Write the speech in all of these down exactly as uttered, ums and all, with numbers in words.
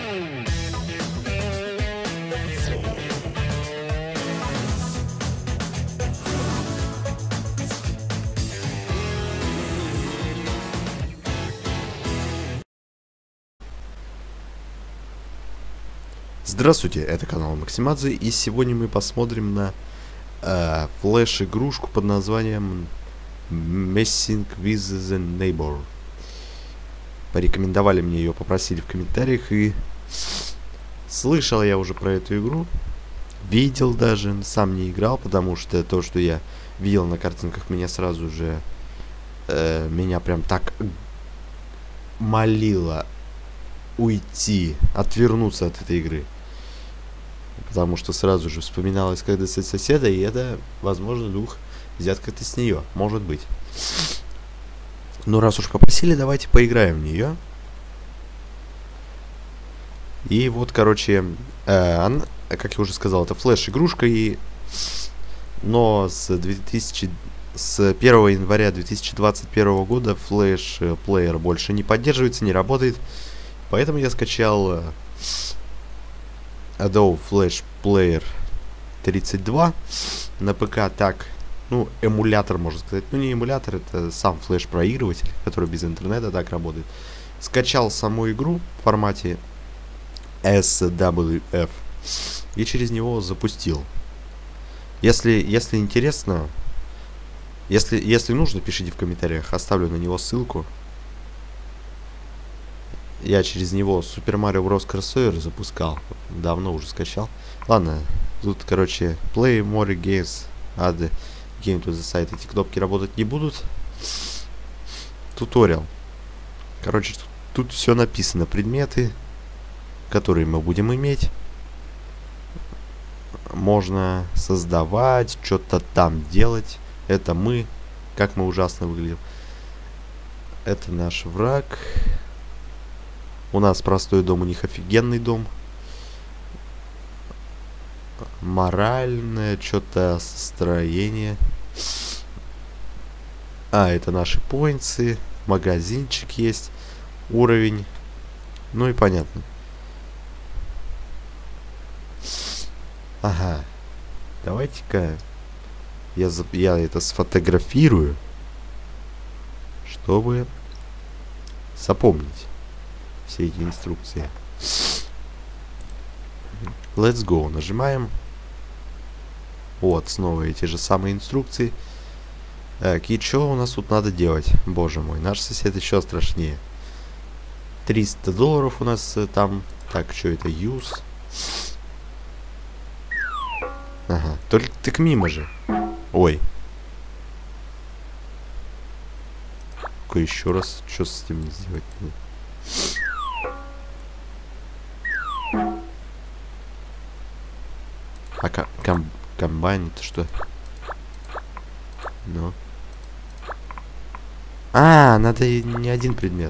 Здравствуйте, это канал Максимадзе, и сегодня мы посмотрим на э, флеш-игрушку под названием Messing with the Neighbor. Порекомендовали мне ее, попросили в комментариях, и слышал я уже про эту игру, видел даже, сам не играл, потому что то, что я видел на картинках, меня сразу же, э, меня прям так молило уйти, отвернуться от этой игры. Потому что сразу же вспоминалось когда с соседа, и это, возможно, дух взят как-то с нее. Может быть. Ну, раз уж попросили, давайте поиграем в нее. И вот, короче, э, она, как я уже сказал, это флеш-игрушка, и... но с, две тысячи... с первого января две тысячи двадцать первого года флеш-плеер больше не поддерживается, не работает. Поэтому я скачал Adobe Flash Player тридцать два на ПК. Так, ну, эмулятор, можно сказать. Ну, не эмулятор, это сам флеш-проигрыватель, который без интернета так работает. Скачал саму игру в формате эс дабл ю эф и через него запустил. Если, если интересно, если, если нужно, пишите в комментариях, оставлю на него ссылку. Я через него Super Mario Bros. Crossover запускал. Давно уже скачал. Ладно, тут, короче, Play More Games, Add Game to the Site. Эти кнопки работать не будут. Туториал. Короче, тут, тут все написано. Предметы, которые мы будем иметь. Можно создавать, что-то там делать. Это мы. Как мы ужасно выглядим. Это наш враг. У нас простой дом, у них офигенный дом. Моральное, что-то строение. А, это наши поинтсы. Магазинчик есть. Уровень. Ну и понятно. Ага. Давайте-ка я, я это сфотографирую, чтобы запомнить все эти инструкции. Let's go. Нажимаем. Вот, снова эти же самые инструкции. Так, и что у нас тут надо делать? Боже мой, наш сосед еще страшнее. триста долларов у нас э, там. Так, что это? Use. Ага, только так мимо же. Ой. Ну-ка еще раз. Что с этим сделать? А ком ком комбайн это что? Ну. А, надо не один предмет.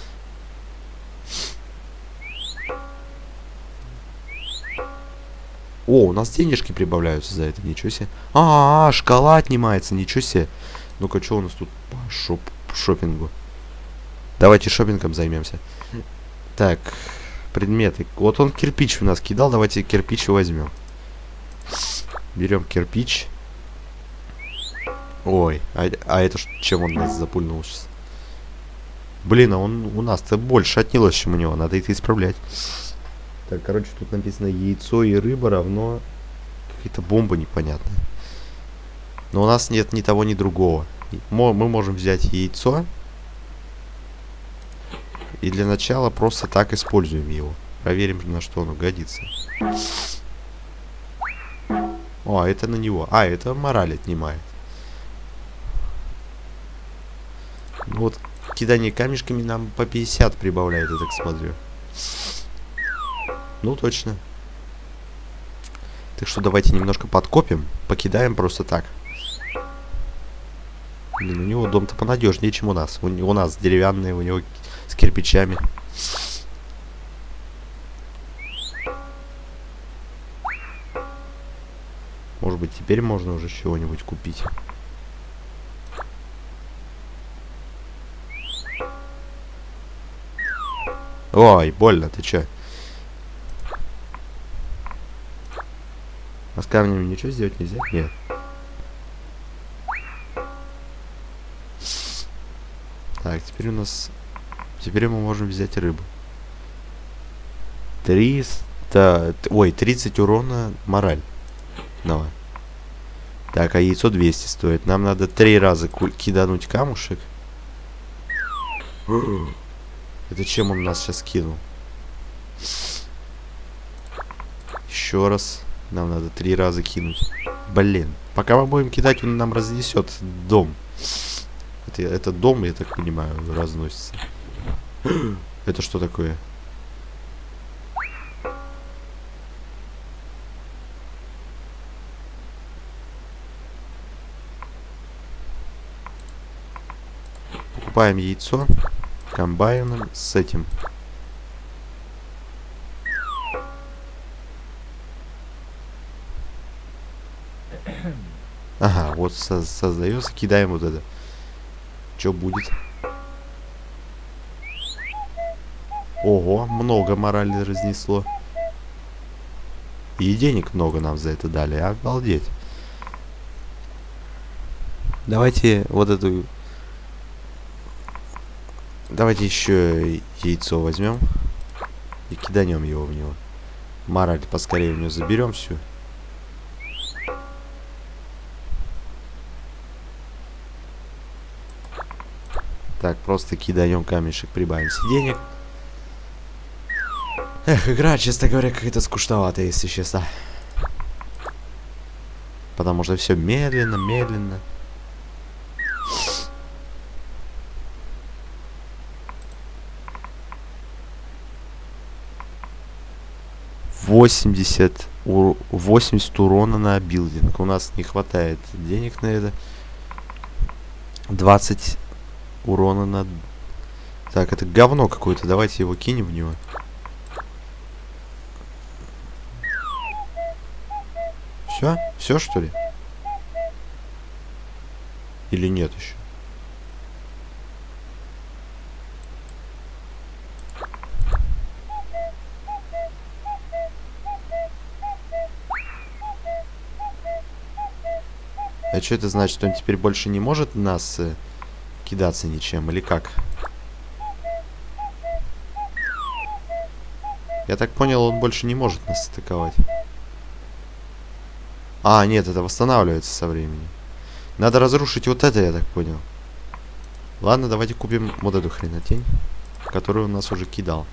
О, у нас денежки прибавляются за это, ничего себе. А, -а, -а шкала отнимается, ничего себе. Ну-ка, что у нас тут по шоп шопингу? Давайте шопингом займемся. Так, предметы. Вот он кирпич у нас кидал, давайте кирпич возьмем. Берем кирпич. Ой, а, а это ж, чем он нас запульнул сейчас? Блин, а он у нас-то больше отнялось, чем у него. Надо это исправлять. Так, короче, тут написано яйцо и рыба равно какая-то бомба непонятная. Но у нас нет ни того, ни другого. Мы можем взять яйцо. И для начала просто так используем его. Проверим, на что оно годится. О, это на него. А, это мораль отнимает. Вот кидание камешками нам по пятьдесят прибавляет, я так смотрю. Ну, точно. Так что давайте немножко подкопим. Покидаем просто так. Блин, у него дом-то понадежнее, чем у нас. У, у нас деревянные, у него с кирпичами. Может быть, теперь можно уже чего-нибудь купить. Ой, больно, ты чё? А с камнями ничего сделать нельзя? Нет. Так, теперь у нас... Теперь мы можем взять рыбу. триста... Ой, тридцать урона мораль. Давай. Так, а яйцо двести стоит. Нам надо три раза кидануть камушек. Это чем он нас сейчас кинул? Еще раз. Нам надо три раза кинуть. Блин. Пока мы будем кидать, он нам разнесет дом. Это, это дом, я так понимаю, разносится. Это что такое? Покупаем яйцо комбайном с этим. Ага, вот со создается, кидаем вот это. Что будет? Ого, много морали разнесло. И денег много нам за это дали, обалдеть. Давайте вот эту... Давайте еще яйцо возьмем. И киданем его в него. Мораль поскорее у него заберем всю. Так, просто кидаем камешек, прибавимся денег. Эх, игра, честно говоря, какая-то скучноватая, если честно. Потому что все медленно, медленно. восемьдесят, ур... восемьдесят урона на билдинг. У нас не хватает денег на это. двадцать урона на... Так, это говно какое-то. Давайте его кинем в него. Все? Все, что ли? Или нет еще? А что это значит? Он теперь больше не может нас э, кидаться ничем? Или как? Я так понял, он больше не может нас атаковать. А, нет, это восстанавливается со временем. Надо разрушить вот это, я так понял. Ладно, давайте купим вот эту хренотень, которую он нас уже кидал.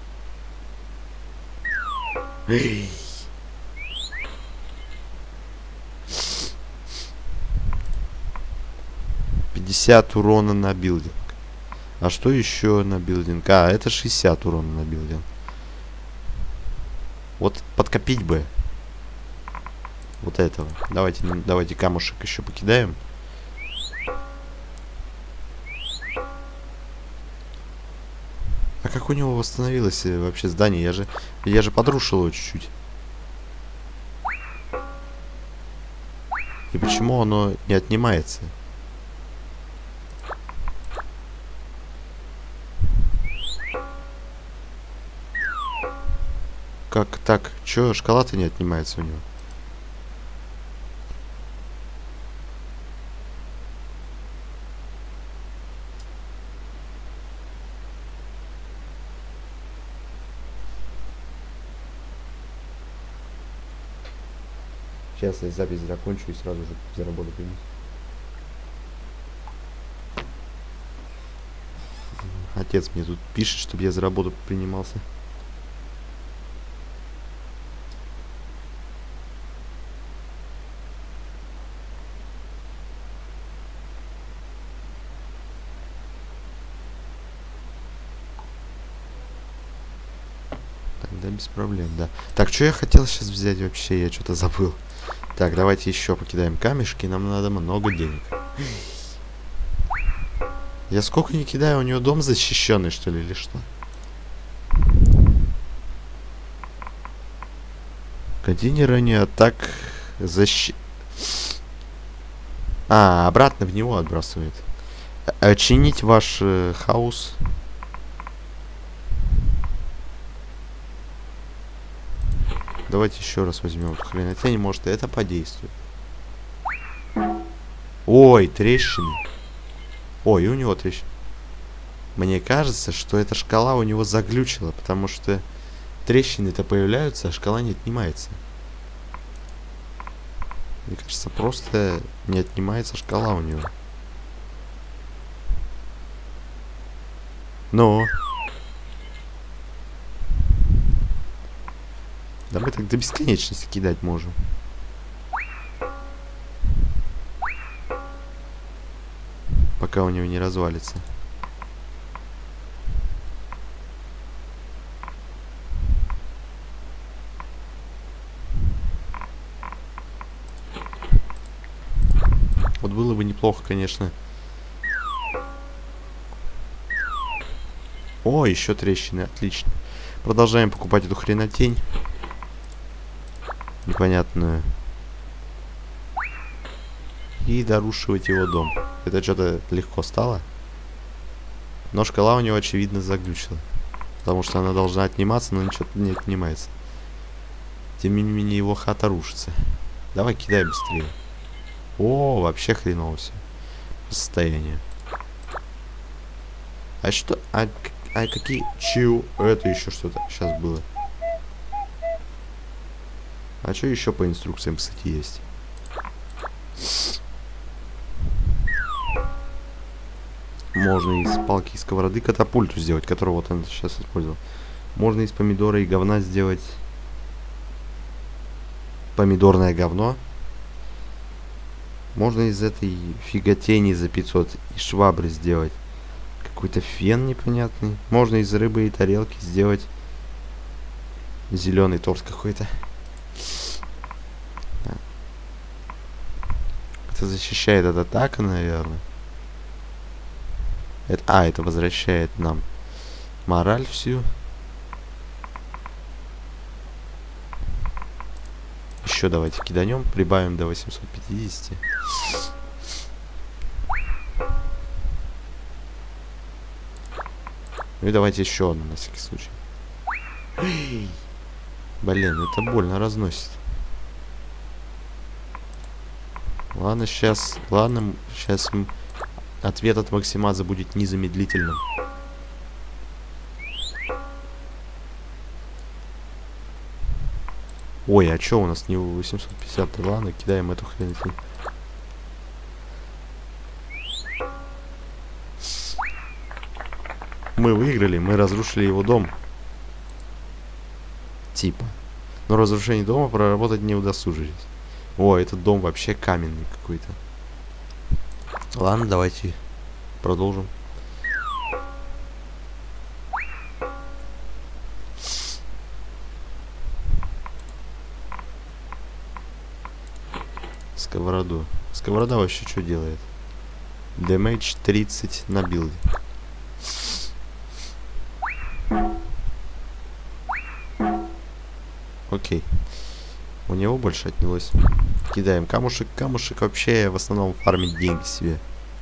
пятьдесят урона на билдинг. А что еще на билдинг? А, это шестьдесят урона на билдинг. Вот подкопить бы вот этого. Давайте, давайте камушек еще покидаем. А как у него восстановилось вообще здание? Я же, я же подрушил его чуть-чуть. И почему оно не отнимается? Как так? Чё, шкала-то не отнимается у него? Сейчас я запись закончу и сразу же за работу примусь. Отец мне тут пишет, чтобы я за работу принимался. Да, без проблем, да. Так, что я хотел сейчас взять вообще? Я что-то забыл. Так, давайте еще покидаем камешки. Нам надо много денег. Я сколько не кидаю, у него дом защищенный, что ли, или что? Контейнеры атак защи... А, обратно в него отбрасывает. Очинить ваш э, хаус. Давайте еще раз возьмем эту хренотень, может это подействует. Ой, трещины. Ой, и у него трещины. Мне кажется, что эта шкала у него заглючила, потому что трещины-то появляются, а шкала не отнимается. Мне кажется, просто не отнимается шкала у него. Но... Да мы так до бесконечности кидать можем. Пока у него не развалится. Вот было бы неплохо, конечно. О, еще трещины, отлично. Продолжаем покупать эту хренотень. Непонятную. И дорушивать его дом. Это что-то легко стало. Но шкала у него, очевидно, заглючила. Потому что она должна отниматься, но ничего не отнимается. Тем не менее, его хата рушится. Давай кидай быстрее. О, вообще хреново все. Состояние. А что? А, а какие... Чего? Это еще что-то сейчас было. А что еще по инструкциям, кстати, есть? Можно из палки и сковороды катапульту сделать, которую вот он сейчас использовал. Можно из помидора и говна сделать помидорное говно. Можно из этой фиготени за пятьсот и швабры сделать какой-то фен непонятный. Можно из рыбы и тарелки сделать зеленый торт какой-то. Это защищает от атака, наверное. Это, а, это возвращает нам мораль всю. Еще давайте киданем, прибавим до восьмисот пятидесяти. Ну и давайте еще одну на всякий случай. Блин, это больно разносит. Ладно, сейчас, ладно, сейчас ответ от Максимаза будет незамедлительным. Ой, а что у нас не восемьсот пятьдесят? Ладно, кидаем эту хрень. Мы выиграли, мы разрушили его дом. Типа. Но разрушение дома проработать не удосужились. О, этот дом вообще каменный какой-то. Ладно, давайте продолжим. Сковороду. Сковорода вообще что делает? Damage тридцать на билде. Окей. У него больше отнялось. Кидаем камушек. Камушек вообще в основном фармит деньги себе.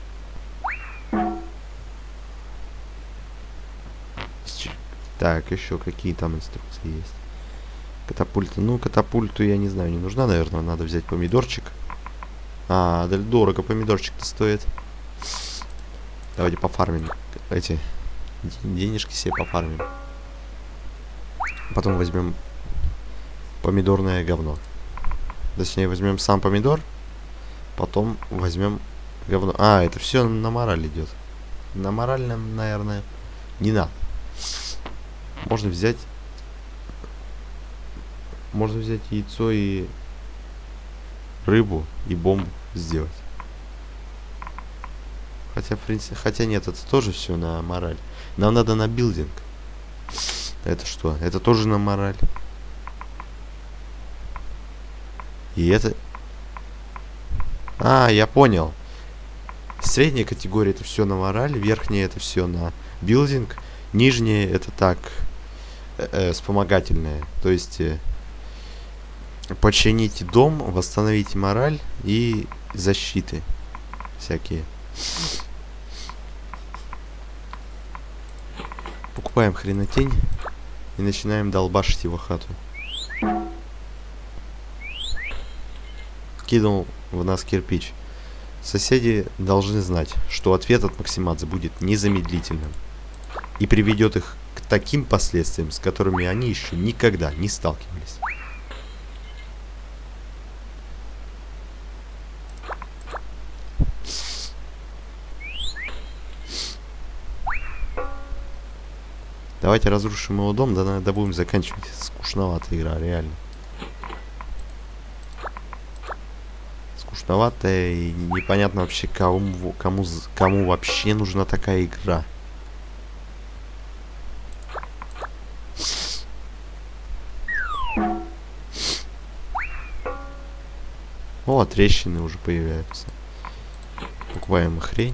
Так, еще какие там инструкции есть? Катапульта. Ну, катапульту я не знаю, не нужна, наверное. Надо взять помидорчик. А, да дорого помидорчик-то стоит. Давайте пофармим эти денежки себе пофармим. Потом возьмем помидорное говно. Точнее, возьмем сам помидор. Потом возьмем говно. А, это все на мораль идет. На моральном, наверное, не надо. Можно взять... Можно взять яйцо и рыбу и бомбу сделать. Хотя, в принципе, хотя нет, это тоже все на мораль. Нам надо на билдинг. Это что? Это тоже на мораль. И это... А, я понял. Средняя категория это все на мораль, верхняя это все на билдинг, нижняя это так, э, э, вспомогательная. То есть э, почините дом, восстановите мораль и защиты всякие. Покупаем хренотень и начинаем долбашить его хату. кинул в нас кирпич. Соседи должны знать, что ответ от Максимадзе будет незамедлительным и приведет их к таким последствиям, с которыми они еще никогда не сталкивались. Давайте разрушим его дом, да, да будем заканчивать. Скучноватая игра, реально. Скучноватая и непонятно вообще, кому, кому, кому вообще нужна такая игра. О, трещины уже появляются. Покупаем хрень.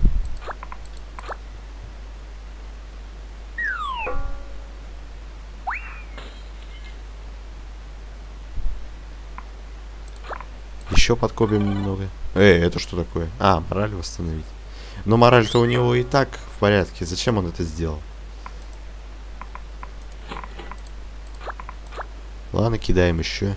Еще подкопим немного. Эй, это что такое? А, мораль восстановить. Но мораль-то у него и так в порядке. Зачем он это сделал? Ладно, кидаем еще.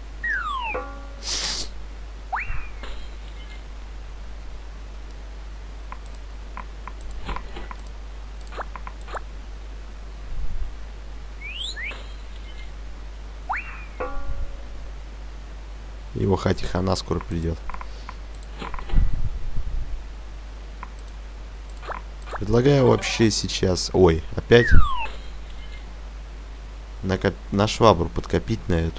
Его хати-хана скоро придет. Предлагаю вообще сейчас... Ой, опять на, коп... на швабру подкопить на эту.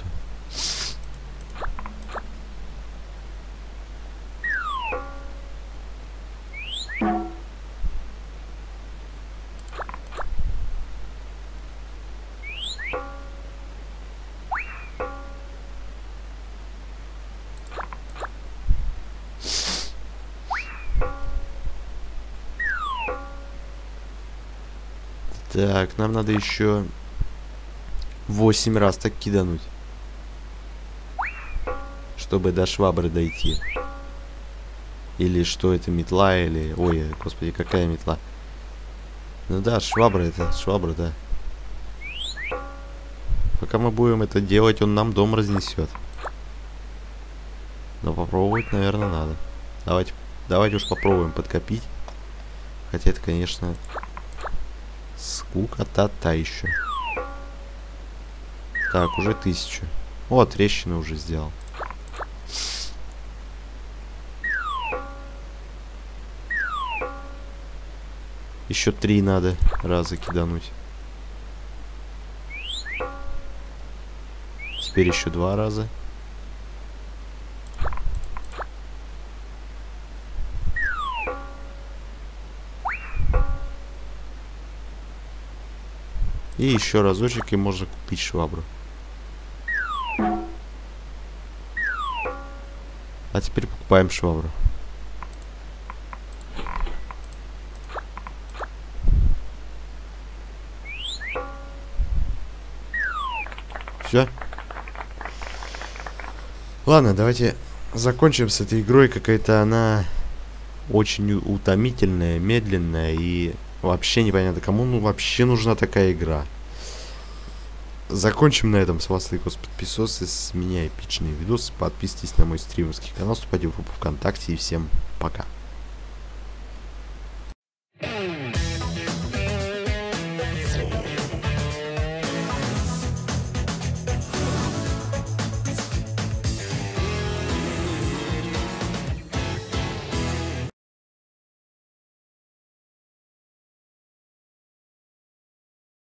Так, нам надо еще восемь раз так кидануть, чтобы до швабры дойти. Или что это, метла, или... Ой, господи, какая метла? Ну да, швабра это, швабра, да. Пока мы будем это делать, он нам дом разнесет. Но попробовать, наверное, надо. Давайте, давайте уж попробуем подкопить. Хотя это, конечно... Скукота та еще. Так, уже тысячу. О, трещины уже сделал. Еще три надо раза кидануть. Теперь еще два раза. И еще разочек, и можно купить швабру. А теперь покупаем швабру. Все. Ладно, давайте закончим с этой игрой. Какая-то она очень утомительная, медленная и... Вообще непонятно, кому ну, вообще нужна такая игра. Закончим на этом. С вас лайкос, подписосы, с меня эпичные видосы. Подписывайтесь на мой стримерский канал, вступайте в группу ВКонтакте и всем пока.